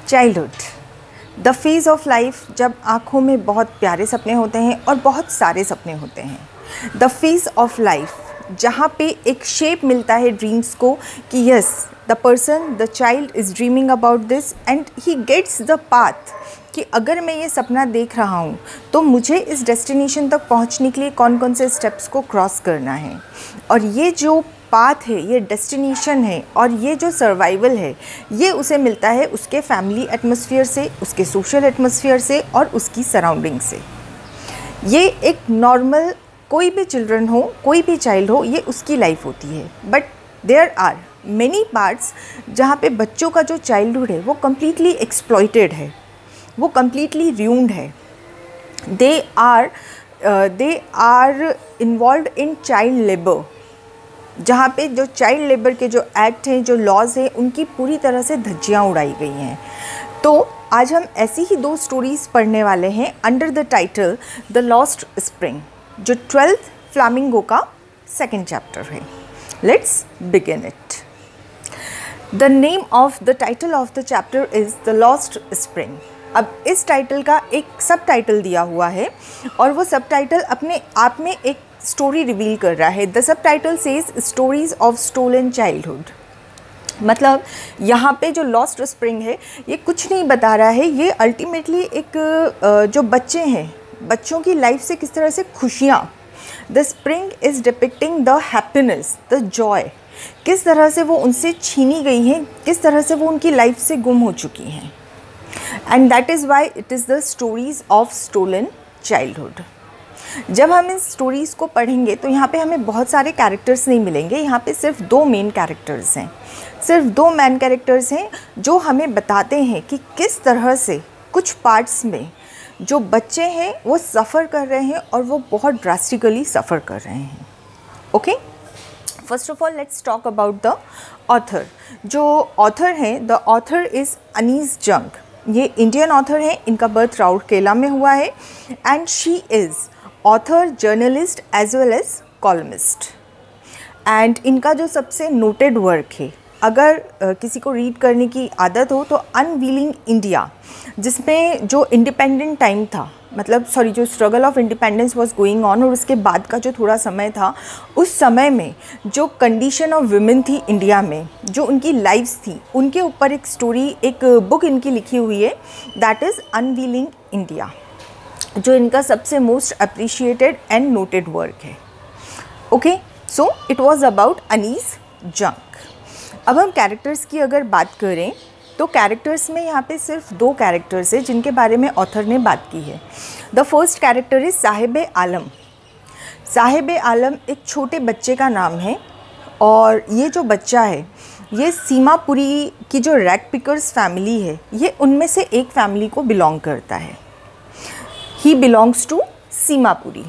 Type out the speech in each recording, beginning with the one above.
Childhood, the phase of life जब आँखों में बहुत प्यारे सपने होते हैं और बहुत सारे सपने होते हैं। द फेज़ ऑफ लाइफ जहाँ पे एक शेप मिलता है ड्रीम्स को कि yes the person, the child is dreaming about this and he gets the path कि अगर मैं ये सपना देख रहा हूँ तो मुझे इस डेस्टिनेशन तक पहुँचने के लिए कौन कौन से स्टेप्स को क्रॉस करना है। और ये जो पाथ है, ये डेस्टिनेशन है और ये जो सर्वाइवल है, ये उसे मिलता है उसके फैमिली एटमॉस्फेयर से, उसके सोशल एटमॉस्फेयर से और उसकी सराउंडिंग से। ये एक नॉर्मल कोई भी चिल्ड्रन हो, कोई भी चाइल्ड हो, ये उसकी लाइफ होती है। But there are many parts जहाँ पे बच्चों का जो चाइल्डहुड है वो कम्प्लीटली एक्सप्लॉइटेड है, वो कम्प्लीटली रूइंड है। They are involve in child labour, जहाँ पे जो चाइल्ड लेबर के जो एक्ट हैं, जो लॉज हैं, उनकी पूरी तरह से धज्जियाँ उड़ाई गई हैं। तो आज हम ऐसी ही दो स्टोरीज़ पढ़ने वाले हैं under the title the Lost Spring, जो 12th फ्लामिंगो का सेकेंड चैप्टर है। Let's begin it. The name of the title of the chapter is the Lost Spring. अब इस टाइटल का एक सब टाइटल दिया हुआ है और वो सब टाइटल अपने आप में एक स्टोरी रिवील कर रहा है। The subtitle says stories of stolen childhood. मतलब यहाँ पे जो लॉस्ट स्प्रिंग है ये कुछ नहीं बता रहा है, ये अल्टीमेटली एक जो बच्चे हैं, बच्चों की लाइफ से किस तरह से खुशियाँ, the spring is depicting the happiness, the joy, किस तरह से वो उनसे छीनी गई हैं, किस तरह से वो उनकी लाइफ से गुम हो चुकी हैं। And that is why it is the stories of stolen childhood. जब हम इन स्टोरीज़ को पढ़ेंगे तो यहाँ पे हमें बहुत सारे कैरेक्टर्स नहीं मिलेंगे, यहाँ पे सिर्फ दो मेन कैरेक्टर्स हैं, सिर्फ दो मेन कैरेक्टर्स हैं जो हमें बताते हैं कि किस तरह से कुछ पार्ट्स में जो बच्चे हैं वो सफ़र कर रहे हैं और वो बहुत ड्रास्टिकली सफ़र कर रहे हैं। Okay, first of all let's talk about the author. जो ऑथर हैं, the author is Anees Jung. ये इंडियन ऑथर हैं, इनका बर्थ राउरकेला में हुआ है and she is author, journalist as well as columnist. And इनका जो सबसे नोटेड वर्क है, अगर किसी को रीड करने की आदत हो तो अनवीलिंग इंडिया, जिसमें जो इंडिपेंडेंट टाइम था, मतलब जो struggle of independence was going on और उसके बाद का जो थोड़ा समय था, उस समय में जो कंडीशन ऑफ वुमेन थी इंडिया में, जो उनकी लाइफ्स थी, उनके ऊपर एक स्टोरी, एक बुक इनकी लिखी हुई है, दैट इज़ अनवीलिंग इंडिया, जो इनका सबसे most appreciated and noted work है। Okay, so it was about Anees Jung. अब हम कैरेक्टर्स की अगर बात करें तो कैरेक्टर्स में यहाँ पे सिर्फ दो कैरेक्टर्स हैं जिनके बारे में ऑथर ने बात की है। The first character is Saheb Alam. Saheb Alam एक छोटे बच्चे का नाम है और ये जो बच्चा है ये सीमापुरी की जो रैग पिकर्स फैमिली है, ये उनमें से एक फैमिली को बिलोंग करता है। He belongs to Seemapuri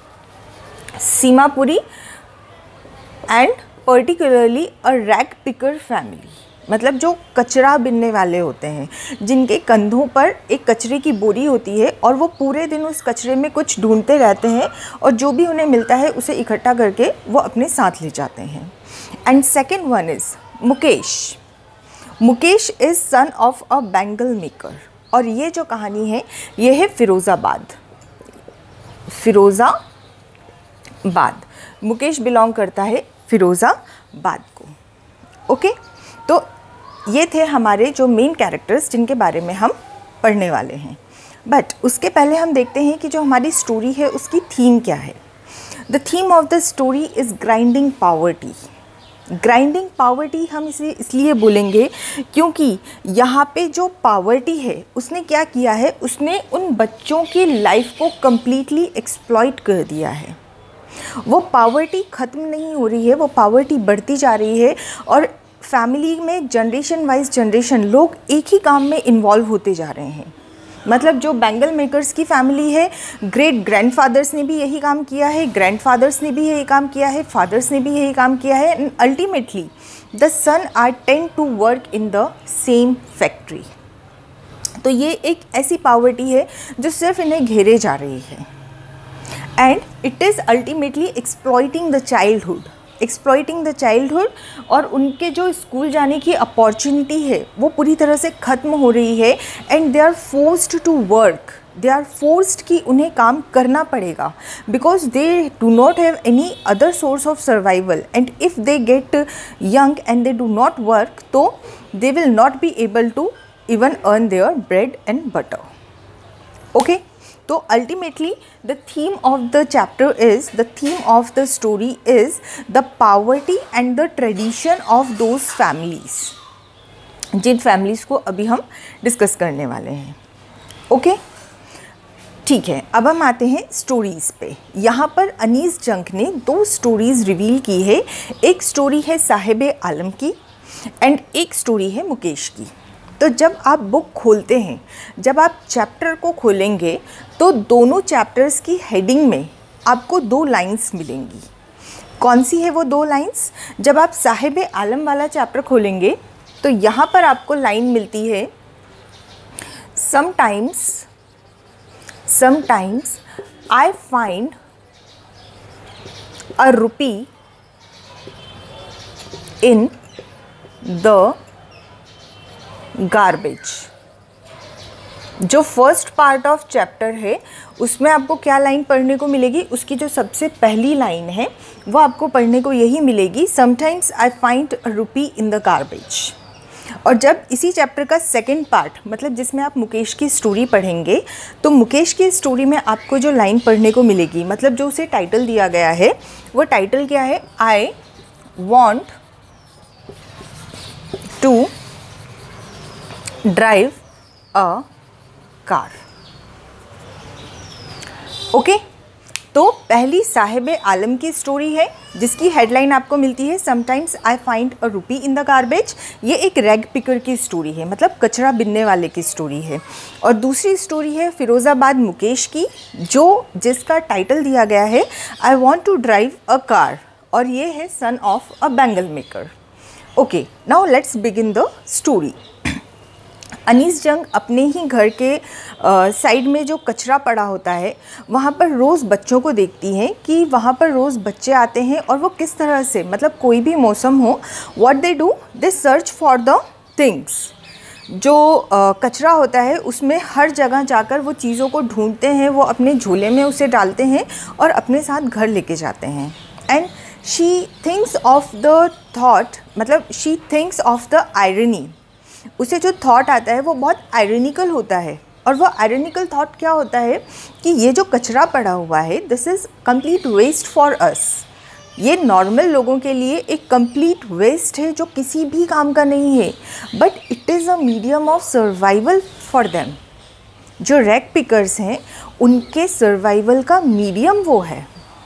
and particularly a rag picker family, मतलब जो कचरा बिनने वाले होते हैं, जिनके कंधों पर एक कचरे की बोरी होती है और वो पूरे दिन उस कचरे में कुछ ढूंढते रहते हैं और जो भी उन्हें मिलता है उसे इकट्ठा करके वो अपने साथ ले जाते हैं। And second one is Mukesh. Mukesh is son of a bangle maker और ये जो कहानी है ये है फ़िरोज़ाबाद। मुकेश बिलोंग करता है फ़िरोज़ाबाद को। ओके, तो ये थे हमारे जो मेन कैरेक्टर्स जिनके बारे में हम पढ़ने वाले हैं। बट उसके पहले हम देखते हैं कि जो हमारी स्टोरी है उसकी थीम क्या है। The theme of the story is grinding poverty. Grinding poverty हम इसे इसलिए बोलेंगे क्योंकि यहाँ पे जो पावर्टी है उसने क्या किया है, उसने उन बच्चों की लाइफ को कम्प्लीटली एक्सप्लॉइट कर दिया है। वो पावर्टी ख़त्म नहीं हो रही है, वो पावर्टी बढ़ती जा रही है और फैमिली में जनरेशन वाइज जनरेशन लोग एक ही काम में इन्वॉल्व होते जा रहे हैं। मतलब जो बैंगल मेकर्स की फैमिली है, ग्रेट ग्रैंडफादर्स ने भी यही काम किया है, ग्रैंडफादर्स ने भी यही काम किया है, फादर्स ने भी यही काम किया है and ultimately the son are tend to work in the same factory. तो ये एक ऐसी पावर्टी है जो सिर्फ इन्हें घेरे जा रही है and it is ultimately exploiting the childhood. Exploiting the childhood, और उनके जो स्कूल जाने की अपॉर्चुनिटी है वो पूरी तरह से ख़त्म हो रही है। And they are forced to work, they are forced कि उन्हें काम करना पड़ेगा, because they do not have any other source of survival. And if they get young and they do not work, तो they will not be able to even earn their bread and butter. Okay, तो ultimately the theme of the chapter is, the theme of the story is the poverty and the tradition of those families, जिन families को अभी हम discuss करने वाले हैं। Okay, ठीक है, अब हम आते हैं स्टोरीज़ पे। यहाँ पर अनीस जंग ने 2 स्टोरीज़ रिवील की है। एक स्टोरी है साहिब आलम की एंड एक स्टोरी है मुकेश की। तो जब आप बुक खोलते हैं, जब आप चैप्टर को खोलेंगे, तो दोनों चैप्टर्स की हेडिंग में आपको 2 लाइन्स मिलेंगी। कौन सी है वो 2 लाइन्स? जब आप साहिब आलम वाला चैप्टर खोलेंगे तो यहाँ पर आपको लाइन मिलती है, sometimes I find a rupee in the garbage. जो फर्स्ट पार्ट ऑफ चैप्टर है उसमें आपको क्या लाइन पढ़ने को मिलेगी? उसकी जो सबसे पहली लाइन है वो आपको पढ़ने को यही मिलेगी, sometimes I find a rupee in the garbage. और जब इसी चैप्टर का सेकंड पार्ट, मतलब जिसमें आप मुकेश की स्टोरी पढ़ेंगे, तो मुकेश की स्टोरी में आपको जो लाइन पढ़ने को मिलेगी, मतलब जो उसे टाइटल दिया गया है, वो टाइटल क्या है? I want to drive a car. Okay, तो पहली साहिब आलम की स्टोरी है जिसकी हेडलाइन आपको मिलती है sometimes I find a rupee in the garbage. ये एक रैग पिकर की स्टोरी है, मतलब कचरा बिनने वाले की स्टोरी है। और दूसरी स्टोरी है फिरोज़ाबाद मुकेश की, जिसका टाइटल दिया गया है I want to drive a car, और ये है son of a bangle maker. Okay, now let's begin the story. Anees Jung अपने ही घर के साइड में जो कचरा पड़ा होता है वहाँ पर रोज़ बच्चों को देखती हैं कि वहाँ पर रोज़ बच्चे आते हैं, और वो किस तरह से, मतलब कोई भी मौसम हो, what they do, they search for the things. जो कचरा होता है उसमें हर जगह जाकर वो चीज़ों को ढूंढते हैं, वो अपने झोले में उसे डालते हैं और अपने साथ घर लेके जाते हैं। And she thinks of the thought, मतलब she thinks of the irony. उसे जो थॉट आता है वो बहुत आयरनिकल होता है, और वो आयरनिकल थॉट क्या होता है कि ये जो कचरा पड़ा हुआ है, this is complete waste for us. ये नॉर्मल लोगों के लिए एक कंप्लीट वेस्ट है जो किसी भी काम का नहीं है, but it is a medium of survival for them. जो रैग पिकर्स हैं उनके सर्वाइवल का मीडियम वो है।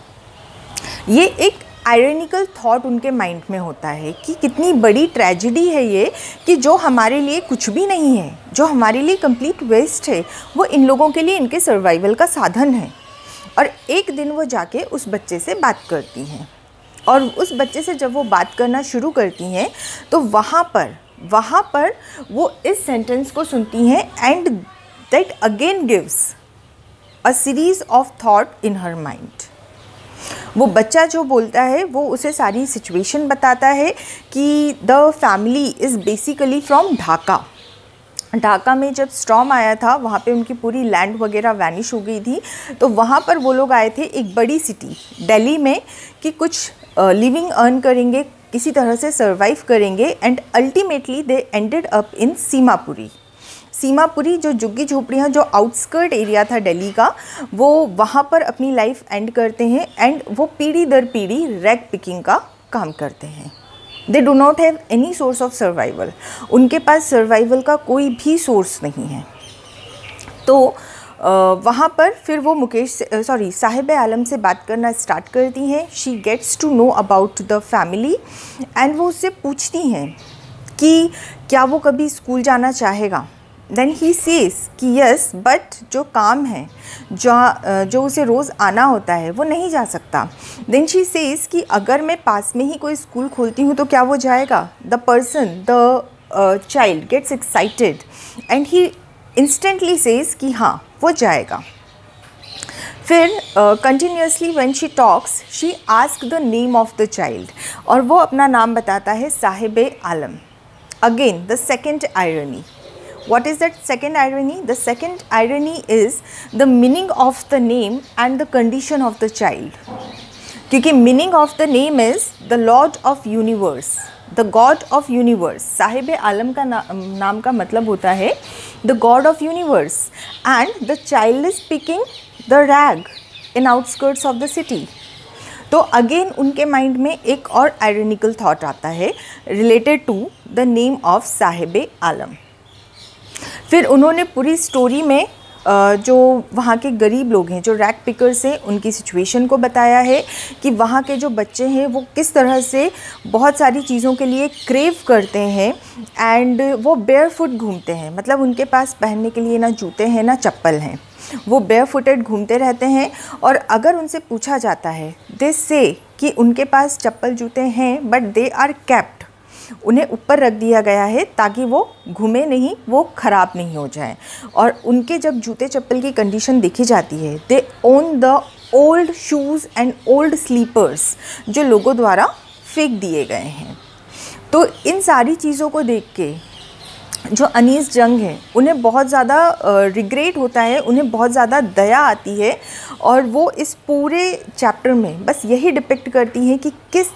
ये एक आयरनिकल थॉट उनके माइंड में होता है कि कितनी बड़ी ट्रेजिडी है ये, कि जो हमारे लिए कुछ भी नहीं है, जो हमारे लिए कंप्लीट वेस्ट है, वो इन लोगों के लिए इनके सर्वाइवल का साधन है। और एक दिन वो जाके उस बच्चे से बात करती हैं, और उस बच्चे से जब वो बात करना शुरू करती हैं तो वहाँ पर वो इस सेंटेंस को सुनती हैं, and that again gives a series of thought in her mind. वो बच्चा जो बोलता है वो उसे सारी सिचुएशन बताता है कि the family is basically from Dhaka. Dhaka में जब स्टॉर्म आया था वहाँ पे उनकी पूरी लैंड वगैरह वैनिश हो गई थी, तो वहाँ पर वो लोग आए थे एक बड़ी सिटी दिल्ली में कि कुछ लिविंग अर्न करेंगे, किसी तरह से सर्वाइव करेंगे। And ultimately they ended up in Seemapuri. Seemapuri जो झुग्गी झोपड़ियाँ, जो आउटस्कर्ट एरिया था दिल्ली का, वो वहाँ पर अपनी लाइफ एंड करते हैं, एंड वो पीढ़ी दर पीढ़ी रैग पिकिंग का काम करते हैं। They do not have any source of survival. उनके पास सर्वाइवल का कोई भी सोर्स नहीं है। तो वहाँ पर फिर वो साहिब आलम से बात करना स्टार्ट करती हैं। She gets to know about the family, and वो उससे पूछती हैं कि क्या वो कभी स्कूल जाना चाहेगा। देन ही सेज कि यस, बट जो काम है, जो उसे रोज़ आना होता है, वो नहीं जा सकता। देन शी सेज कि अगर मैं पास में ही कोई स्कूल खोलती हूँ तो क्या वो जाएगा। The child gets excited and he instantly says कि हाँ वो जाएगा। फिर continuously when she talks she ask the name of the child, और वो अपना नाम बताता है Saheb Alam. Again the second irony. What is that second irony? The second irony is the meaning of the name and the condition of the child. क्योंकि meaning of the name is the Lord of Universe, the God of Universe. Saheb Alam का नाम का मतलब होता है the God of Universe, and the child is picking the rag in outskirts of the city. तो again उनके mind में एक और आयरनिकल थॉट आता है related to the name of Saheb Alam. फिर उन्होंने पूरी स्टोरी में जो वहाँ के गरीब लोग हैं, जो रैग पिकर्स हैं, उनकी सिचुएशन को बताया है कि वहाँ के जो बच्चे हैं वो किस तरह से बहुत सारी चीज़ों के लिए क्रेव करते हैं एंड वो बेयर फुट घूमते हैं. मतलब उनके पास पहनने के लिए ना जूते हैं ना चप्पल हैं, वो बेयर फुटेड घूमते रहते हैं. और अगर उनसे पूछा जाता है दे से कि उनके पास चप्पल जूते हैं बट दे आर कैप्ड, उन्हें ऊपर रख दिया गया है ताकि वो घूमे नहीं, वो ख़राब नहीं हो जाए. और उनके जब जूते चप्पल की कंडीशन देखी जाती है, they own the old shoes and old slippers जो लोगों द्वारा फेंक दिए गए हैं. तो इन सारी चीज़ों को देख के जो अनीस जंग है उन्हें बहुत ज़्यादा रिग्रेट होता है, उन्हें बहुत ज़्यादा दया आती है. और वो इस पूरे चैप्टर में बस यही डिपिक्ट करती हैं कि किस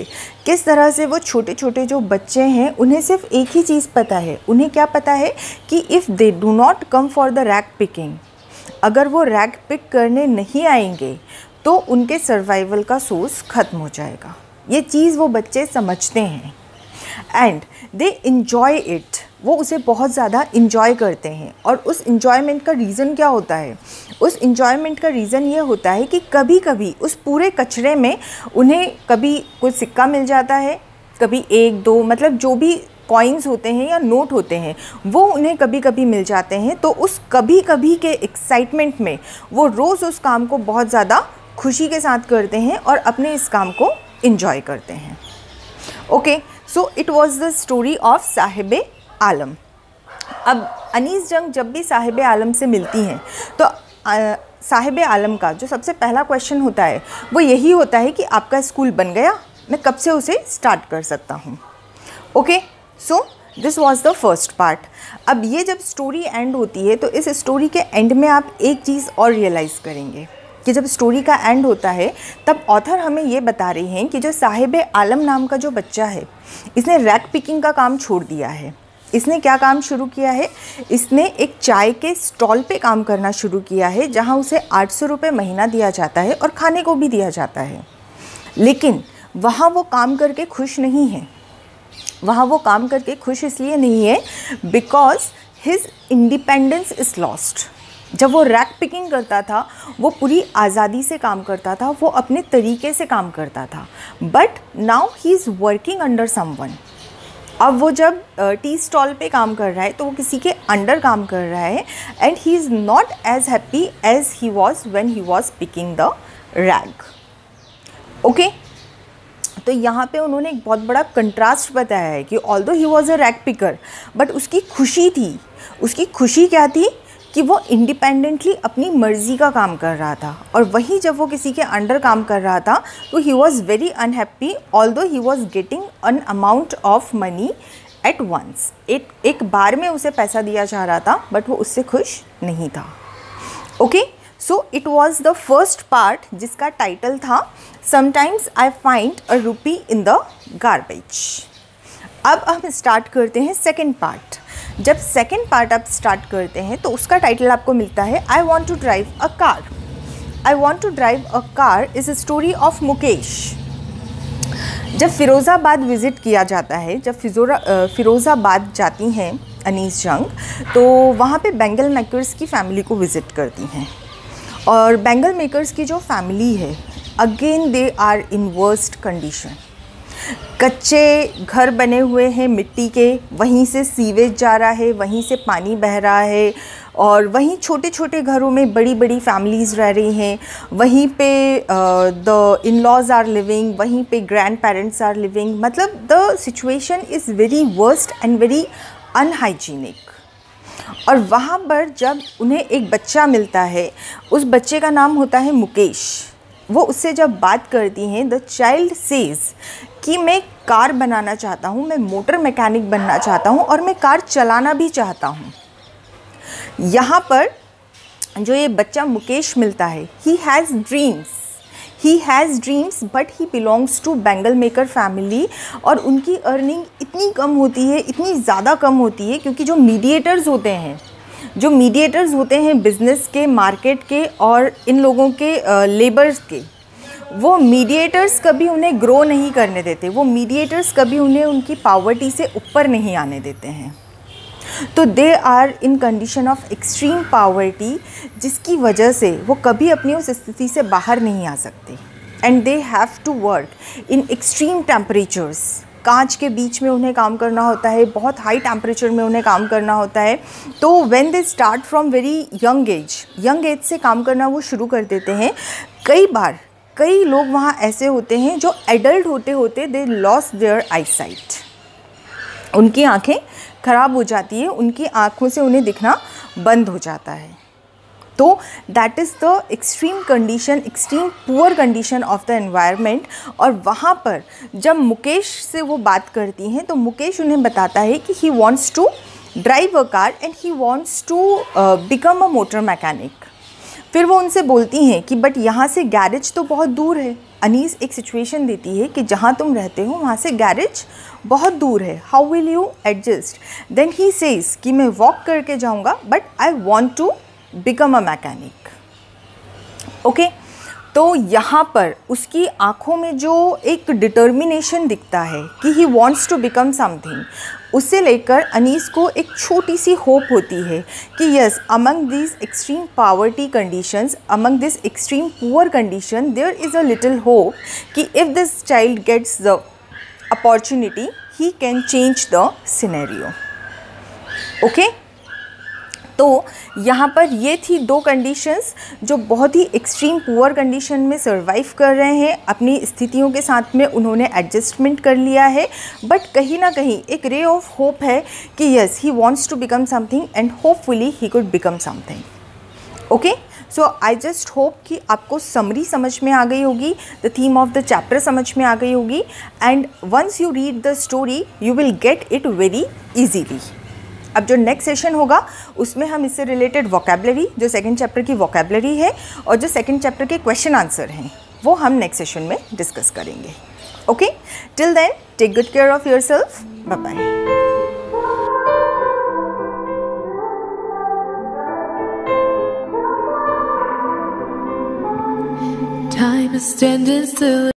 तरह से वो छोटे छोटे जो बच्चे हैं उन्हें सिर्फ एक ही चीज़ पता है. उन्हें क्या पता है कि if they do not come for the rag picking, अगर वो रैग पिक करने नहीं आएंगे तो उनके सर्वाइवल का सोर्स ख़त्म हो जाएगा. ये चीज़ वो बच्चे समझते हैं एंड दे इन्जॉय इट. वो उसे बहुत ज़्यादा इन्जॉय करते हैं. और उस इन्जॉयमेंट का रीज़न क्या होता है? उस इन्जॉयमेंट का रीज़न ये होता है कि कभी कभी उस पूरे कचरे में उन्हें कभी कुछ सिक्का मिल जाता है, कभी एक दो, मतलब जो भी कॉइन्स होते हैं या नोट होते हैं वो उन्हें कभी कभी मिल जाते हैं. तो उस कभी कभी के एक्साइटमेंट में वो रोज़ उस काम को बहुत ज़्यादा खुशी के साथ करते हैं और अपने इस काम को इन्जॉय करते हैं. Okay, so it was the story of Saheb Alam. अब अनीस जंग जब भी साहिब आलम से मिलती हैं तो साहिब आलम का जो सबसे पहला क्वेश्चन होता है वो यही होता है कि आपका स्कूल बन गया, मैं कब से उसे स्टार्ट कर सकता हूँ. Okay, so this was the first part. अब ये जब स्टोरी एंड होती है तो इस स्टोरी के एंड में आप एक चीज़ और रियलाइज़ करेंगे कि जब स्टोरी का एंड होता है तब ऑथर हमें ये बता रही हैं कि जो साहिब आलम नाम का जो बच्चा है इसने रैग पिकिंग का काम छोड़ दिया है. इसने क्या काम शुरू किया है? इसने एक चाय के स्टॉल पे काम करना शुरू किया है जहाँ उसे 800 रुपये महीना दिया जाता है और खाने को भी दिया जाता है. लेकिन वहाँ वो काम करके खुश नहीं है. वहाँ वो काम करके खुश इसलिए नहीं है because his independence is lost. जब वो रैग पिकिंग करता था वो पूरी आज़ादी से काम करता था, वो अपने तरीके से काम करता था. But now he is working under someone. अब वो जब टी स्टॉल पे काम कर रहा है तो वो किसी के अंडर काम कर रहा है and he is not as happy as he was when he was picking the rag. Okay, तो यहाँ पे उन्होंने एक बहुत बड़ा कंट्रास्ट बताया है कि although he was a rag picker but उसकी खुशी थी. उसकी खुशी क्या थी कि वो इंडिपेंडेंटली अपनी मर्ज़ी का काम कर रहा था. और वहीं जब वो किसी के अंडर काम कर रहा था तो he was very unhappy although he was getting an amount of money at once. एक बार में उसे पैसा दिया जा रहा था बट वो उससे खुश नहीं था. Okay, so it was the first part जिसका टाइटल था sometimes I find a rupee in the garbage. अब हम स्टार्ट करते हैं सेकेंड पार्ट. जब सेकेंड पार्ट आप स्टार्ट करते हैं तो उसका टाइटल आपको मिलता है I want to drive a car. I want to drive a car is a story of Mukesh. जब फ़िरोज़ाबाद विज़िट किया जाता है, जब फ़िरोज़ाबाद जाती हैं अनीस जंग तो वहाँ पे बैंगल मेकर्स की फ़ैमिली को विज़िट करती हैं. और बैंगल मेकर्स की जो फैमिली है again they are in worst condition. कच्चे घर बने हुए हैं मिट्टी के, वहीं से सीवेज जा रहा है, वहीं से पानी बह रहा है और वहीं छोटे छोटे घरों में बड़ी बड़ी फैमिलीज़ रह रही हैं. वहीं पे the in laws are living, वहीं पे ग्रैंड पेरेंट्स आर लिविंग. मतलब the situation is very worst and very unhygienic. और वहाँ पर जब उन्हें एक बच्चा मिलता है, उस बच्चे का नाम होता है मुकेश। वो उससे जब बात करती हैं, द चाइल्ड सेज कि मैं कार बनाना चाहता हूँ, मैं मोटर मैकेनिक बनना चाहता हूँ और मैं कार चलाना भी चाहता हूँ। यहाँ पर जो ये बच्चा मुकेश मिलता है, he has dreams but he belongs to bangle maker family. और उनकी अर्निंग इतनी कम होती है, इतनी ज़्यादा कम होती है, क्योंकि जो मीडिएटर्स होते हैं बिज़नेस के, मार्केट के और इन लोगों के लेबर्स के, वो मीडिएटर्स कभी उन्हें ग्रो नहीं करने देते, वो मीडिएटर्स कभी उन्हें उनकी पॉवर्टी से ऊपर नहीं आने देते हैं। तो they are in condition of extreme poverty, जिसकी वजह से वो कभी अपनी उस स्थिति से बाहर नहीं आ सकते। And they have to work in extreme temperatures, कांच के बीच में उन्हें काम करना होता है, बहुत हाई टेम्परेचर में उन्हें काम करना होता है। तो when they start from very young age से काम करना वो शुरू कर देते हैं। कई लोग वहाँ ऐसे होते हैं जो एडल्ट होते होते दे लॉस देयर आईसाइट, उनकी आँखें ख़राब हो जाती है, उनकी आँखों से उन्हें दिखना बंद हो जाता है। तो that is the extreme poor condition of the environment. और वहाँ पर जब मुकेश से वो बात करती हैं, तो मुकेश उन्हें बताता है कि he wants to drive a car and he wants to become a motor mechanic. फिर वो उनसे बोलती हैं कि बट यहाँ से गैरेज तो बहुत दूर है। अनीस एक सिचुएशन देती है कि जहाँ तुम रहते हो वहाँ से गैरेज बहुत दूर है, how will you adjust. Then he says कि मैं वॉक करके जाऊँगा but I want to become a mechanic. Okay, तो यहाँ पर उसकी आँखों में जो एक डिटर्मिनेशन दिखता है कि he wants to become something, उससे लेकर अनीस को एक छोटी सी होप होती है कि yes, among this extreme poverty conditions, among this extreme poor condition, there is a little hope कि if this child gets the opportunity he can change the scenario. Okay, तो यहाँ पर ये थी दो कंडीशंस जो बहुत ही एक्सट्रीम पुअर कंडीशन में सर्वाइव कर रहे हैं। अपनी स्थितियों के साथ में उन्होंने एडजस्टमेंट कर लिया है, बट कहीं ना कहीं एक रे ऑफ होप है कि yes, he wants to become something and hopefully he could become something. Okay, so I just hope कि आपको समरी समझ में आ गई होगी, the theme of the chapter समझ में आ गई होगी, and once you read the story you will get it very easily. अब जो नेक्स्ट सेशन होगा उसमें हम इससे रिलेटेड वोकैबलरी, जो सेकंड चैप्टर की वोकैबलरी है और जो सेकंड चैप्टर के क्वेश्चन आंसर हैं, वो हम नेक्स्ट सेशन में डिस्कस करेंगे। Okay, till then take good care of yourself, bye bye. Time is standing still.